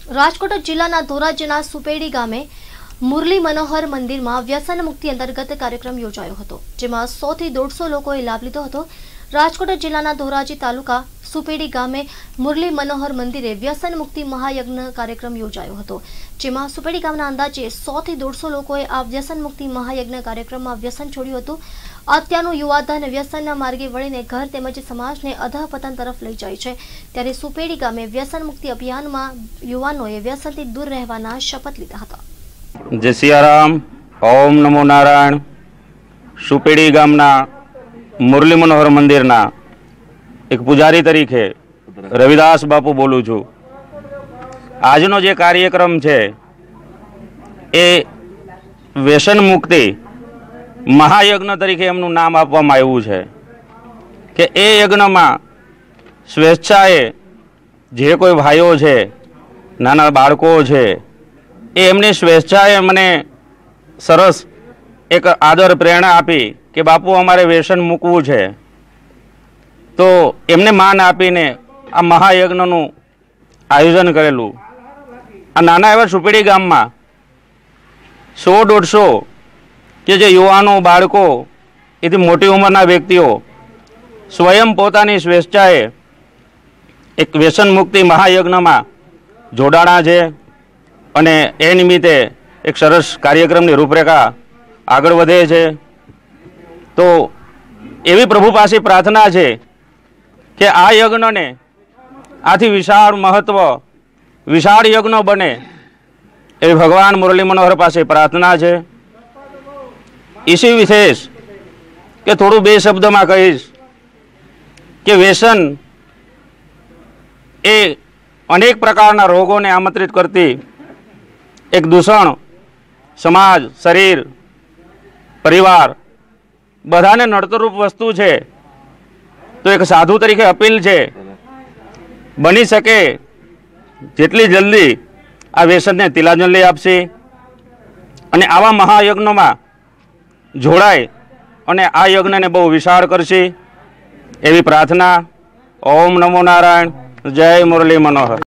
રાજકોટ જિલ્લાના ધોરાજીના સુપેડી ગામે મુરલી મનોહર મંદિરમાં વ્યસન મુક્તિ અંતર્ગત કાર્યક્રમ યોજાયો હતો, જેમાં 100 થી 150 લોકોએ લાભ લીધો હતો। રાજકોટ જિલ્લાના ધોરાજી તાલુકા સુપેડી ગામે મુરલી મનોહર મંદિરે વ્યસન મુક્તિ મહાયજ્ઞ કાર્યક્રમ યોજાયો હતો, જેમાં સુપેડી ગામના અંદાજે 100 થી 150 લોકોએ આ વ્યસન મુક્તિ મહાયજ્ઞ કાર્યક્રમમાં વ્યસન છોડ્યું હતું। અત્યારનું યુવાધન વ્યસનના માર્ગે વળીને ઘર તેમજ સમાજને અધઃપતન તરફ લઈ જાય છે, ત્યારે સુપેડી ગામે વ્યસન મુક્તિ અભિયાનમાં યુવાનોએ વ્યસનથી દૂર રહેવાના શપથ લીધા હતા। जय सियाराम, ओम नमो नारायण। सुपेड़ी गामना मुरली मनोहर मंदिरना एक पुजारी तरीके रविदास बापू बोलू छू। आजनो जे कार्यक्रम छे ए व्यसन मुक्ति महायज्ञ तरीके एमनुं नाम आपवामां आव्युं छे के ए यज्ञमां स्वेच्छाए जे कोई भाईओ छे, नाना बाळको छे, एमनी स्वेच्छाए मने सरस एक आदर प्रेरणा आपी कि बापू अमारे व्यसन मूकवुं छे, तो एमने मान आपीने आ महायज्ञनुं आयोजन करेलुं। आ नाना एवा सुपेड़ी गाममां 100-150 के जे युवानो बाळको एथी मोटी उंमરના व्यक्तिओ स्वयं पोतानी स्वेच्छाए एक व्यसन मुक्ति महायज्ञमां जोडाणा छे અને એ નિમિત્તે એક સરસ કાર્યક્રમની રૂપરેખા આગળ વધે છે। તો એવી પ્રભુ પાસે પ્રાર્થના છે કે આ યજ્ઞને આથી વિશાળ મહત્વ, વિશાળ યજ્ઞ બને એ ભગવાન મુરલી મનોહર પાસે પ્રાર્થના છે। इसी विशेष કે થોડું બે શબ્દમાં કહીશ કે વ્યસન એ અનેક પ્રકારના રોગોને આમંત્રિત કરતી एक दूषण समाज, शरीर, परिवार बधाने नड़तरूप वस्तु है। तो एक साधु तरीके अपील है बनी सके जेटली जल्दी आ व्यसन ने तिलांजलि आपशे अने आवा महायज्ञ में जोड़ाय अने आ यज्ञ ने बहु विशाळ करशे एवी प्रार्थना। ओम नमो नारायण। जय मुरली मनोहर।